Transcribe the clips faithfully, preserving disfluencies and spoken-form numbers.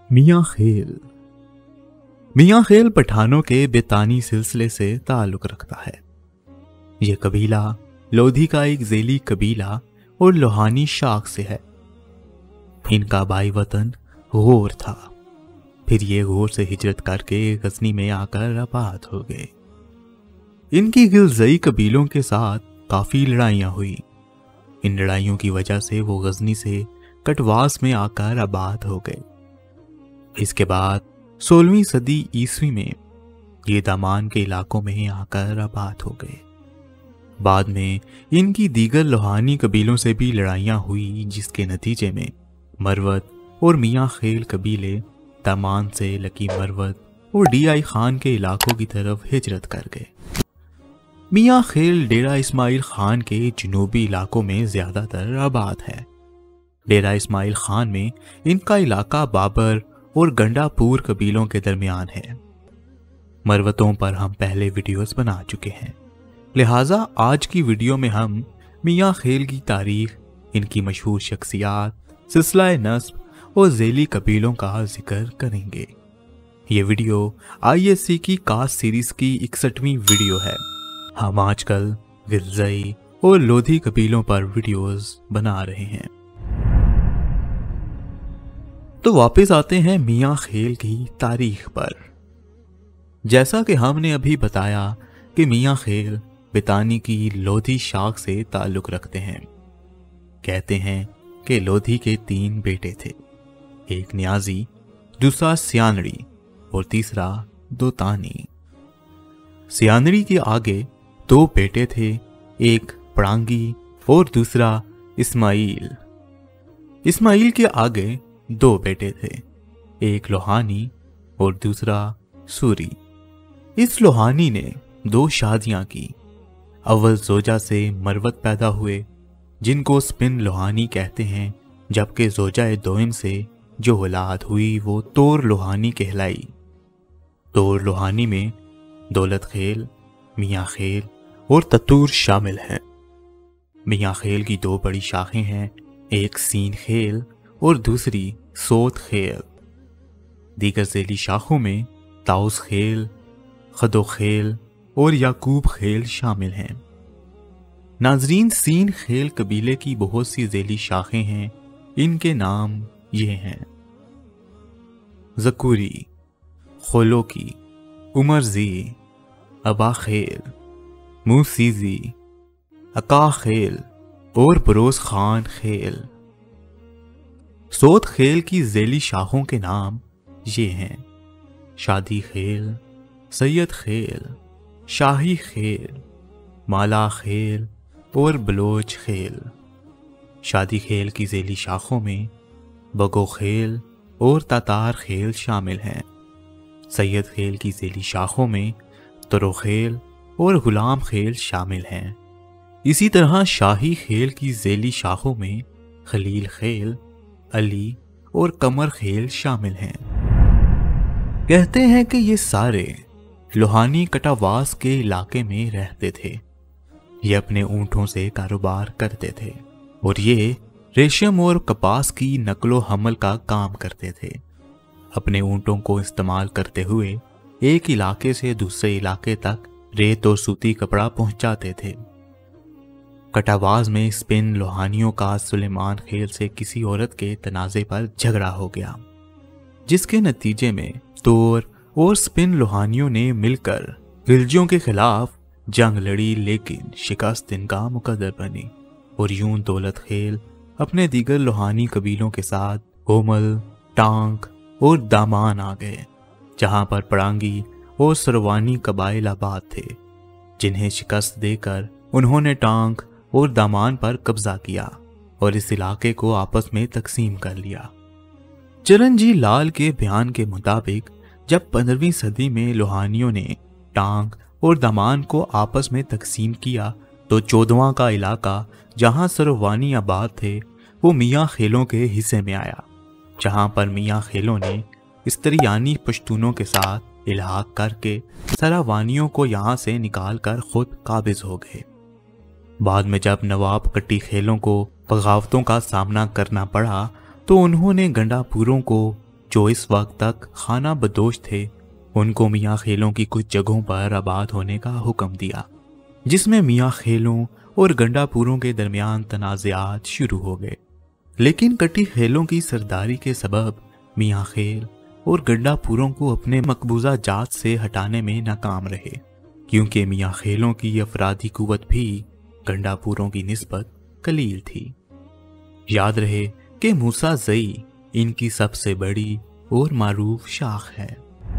मियां खेल। मियां खेल पठानों के बेतानी सिलसिले से ताल्लुक रखता है। यह कबीला लोधी का एक ज़ेली कबीला और लोहानी शाख से है। इनका बाई वतन गौर था, फिर ये गौर से हिजरत करके गजनी में आकर आबाद हो गए। इनकी गिलजई कबीलों के साथ काफ़ी लड़ाइयाँ हुई। इन लड़ाइयों की वजह से वो गजनी से कटवास में आकर आबाद हो गए। इसके बाद सोलहवीं सदी ईस्वी में ये दामान के इलाकों में आकर आबाद हो गए। बाद में इनकी दीगर लोहानी कबीलों से भी लड़ाइयाँ हुई, जिसके नतीजे में मरवत और मियां खेल कबीले दामान से लकी मरवत और डी आई खान के इलाकों की तरफ हिजरत कर गए। मियां खेल डेरा इस्माइल खान के जनूबी इलाकों में ज़्यादातर आबाद है। डेरा इस्माइल खान में इनका इलाका बाबर और गंडापुर कबीलों के दरमियान है। मरवतों पर हम पहले वीडियोस बना चुके हैं, लिहाजा आज की वीडियो में हम मियां खेल की तारीख, इनकी मशहूर शख्सियात, सिलसिला नस्ब और ज़ेली कबीलों का जिक्र करेंगे। ये वीडियो आई एस सी की कास्ट सीरीज की इकसठवीं वीडियो है। हम आजकल गिलजई और लोधी कबीलों पर वीडियोस बना रहे हैं। तो वापस आते हैं मियां खेल की तारीख पर। जैसा कि हमने अभी बताया कि मियां खेल बेतानी की लोधी शाख से ताल्लुक रखते हैं। कहते हैं कि लोधी के तीन बेटे थे, एक न्याजी, दूसरा सियानड़ी और तीसरा दोतानी। सियानड़ी के आगे दो बेटे थे, एक पड़ांगी और दूसरा इस्माइल। इस्माइल के आगे दो बेटे थे, एक लोहानी और दूसरा सूरी। इस लोहानी ने दो शादियां की। अव्वल जोजा से मरवत पैदा हुए, जिनको स्पिन लोहानी कहते हैं, जबकि जोजा दोइम से जो औलाद हुई वो तोर लोहानी कहलाई। तोर लोहानी में दौलत खेल, मियां खेल और ततूर शामिल हैं। मियां खेल की दो बड़ी शाखें हैं, एक सीन खेल और दूसरी सोत खेल। दीगर ज़ेली शाखों में ताउस खेल, खदो खेल और याकूब खेल शामिल हैं। नाजरीन, सीन खेल कबीले की बहुत सी ज़ेली शाखें हैं। इनके नाम ये हैं: ज़कूरी, खोलोकी, उमरजी, अबा खेल, मूसीजी, अका खेल और बरोज खान खेल। सोत खेल की ज़ेली शाखों के नाम ये हैं: शादी खेल, सैयद खेल, शाही खेल, माला खेल और बलोच खेल। शादी खेल की ज़ेली शाखों में बगो खेल और तातार खेल शामिल हैं। सैयद खेल की ज़ेली शाखों में तरो खेल और गुलाम खेल शामिल हैं। इसी तरह शाही खेल की ज़ेली शाखों में खलील खेल, अली और कमर खेल शामिल हैं। कहते हैं कि ये सारे लोहानी कटावास के इलाके में रहते थे। ये अपने ऊंटों से कारोबार करते थे और ये रेशम और कपास की नकलो हमल का काम करते थे। अपने ऊंटों को इस्तेमाल करते हुए एक इलाके से दूसरे इलाके तक रेत और सूती कपड़ा पहुंचाते थे। कटावाज में स्पिन लोहानियों का सुलेमान खेल से किसी औरत के तनाज़े पर झगड़ा हो गया, जिसके नतीजे में तोर और स्पिन लोहानियों ने मिलकर गिलजियों के खिलाफ जंग लड़ी, लेकिन शिकस्त इनका मुकद्दर बनी और यूं दौलत खेल अपने दीगर लोहानी कबीलों के साथ गोमल, टांक और दामान आ गए, जहां पर पड़ांगी और सरवानी कबाइल आबाद थे, जिन्हें शिकस्त देकर उन्होंने टांक और दामान पर कब्जा किया और इस इलाके को आपस में तकसीम कर लिया। चरणजी लाल के बयान के मुताबिक जब पंद्रहवीं सदी में लोहानियों ने टांक और दामान को आपस में तकसीम किया तो चौदहवां का इलाका, जहां सरवानी आबाद थे, वो मियां खेलों के हिस्से में आया, जहां पर मियां खेलों ने इस्तरियानी पश्तूनों के साथ इल्हाक करके सरावानियों को यहां से निकाल कर खुद काबिज हो गए। बाद में जब नवाब कट्टी खेलों को बगावतों का सामना करना पड़ा तो उन्होंने गंडापुरों को जो इस वक्त तक खाना बदोश थे, उनको मियाँ खेलों की कुछ जगहों पर आबाद होने का हुक्म दिया, जिसमें मियाँ खेलों और गंडापुरों के दरमियान तनाज़ात शुरू हो गए। लेकिन कटी खेलों की सरदारी के सबब मियाँ खेल और गंडापुरों को अपने मकबूजा जात से हटाने में नाकाम रहे, क्योंकि मियाँ खेलों की अफरादी कुव्वत भी गंडापुरों की निस्बत कलील थी। याद रहे कि मूसा ज़ई इनकी सबसे बड़ी और मारूफ शाख है।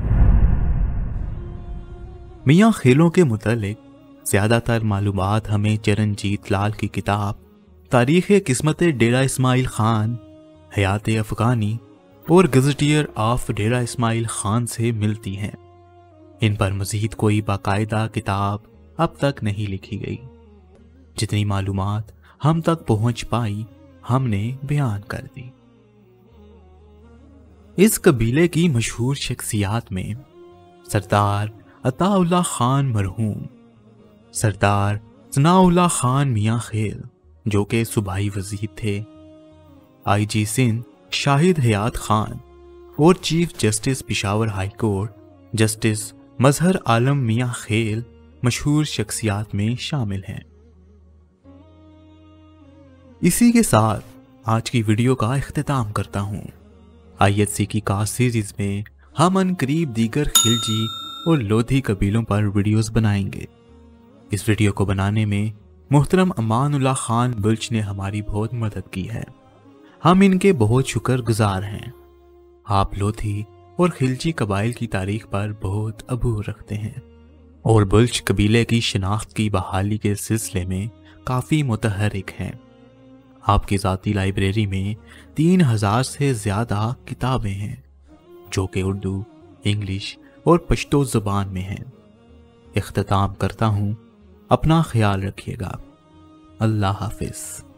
मियाँ खेलों के मुतालिक ज़्यादातर मालूमात हमें चरणजीत लाल की किताब तारीख़ किस्मत डेरा इस्माइल खान, हयात अफ़गानी और गज़टियर ऑफ डेरा इस्माइल खान से मिलती हैं। इन पर मज़ीद कोई बाकायदा किताब अब तक नहीं लिखी गई। जितनी मालूमात हम तक पहुँच पाई हमने बयान कर दी। इस कबीले की मशहूर शख्सियात में सरदार अताउल्लाह खान मरहूम, सरदार सनाउल्लाह खान मियाँ खेल जो कि सूबाई वज़ीर थे, आई जी सिंध शाहिद हयात खान और chief justice Peshawar high court justice Mazhar Alam Mian Khel मशहूर शख्सियात में शामिल हैं। इसी के साथ आज की वीडियो का इख्तिताम करता हूँ। आई एच सी की कास्ट सीरीज में हम अनकरीब दीगर खिलजी और लोधी कबीलों पर वीडियोस बनाएंगे। इस वीडियो को बनाने में मुहतरम अमानुल्लाह खान बुल्च ने हमारी बहुत मदद की है। हम इनके बहुत शुक्रगुजार हैं। आप लोधी और खिलजी कबाइल की तारीख पर बहुत अबूर रखते हैं और बुल्च कबीले की शनाख्त की बहाली के सिलसिले में काफ़ी मुतहरिक हैं। आपकी ज़ाती लाइब्रेरी में तीन हजार से ज़्यादा किताबें हैं जो कि उर्दू, इंग्लिश और पश्तो ज़ुबान में हैं। इख्तिताम करता हूँ, अपना ख्याल रखिएगा। अल्लाह हाफिज़।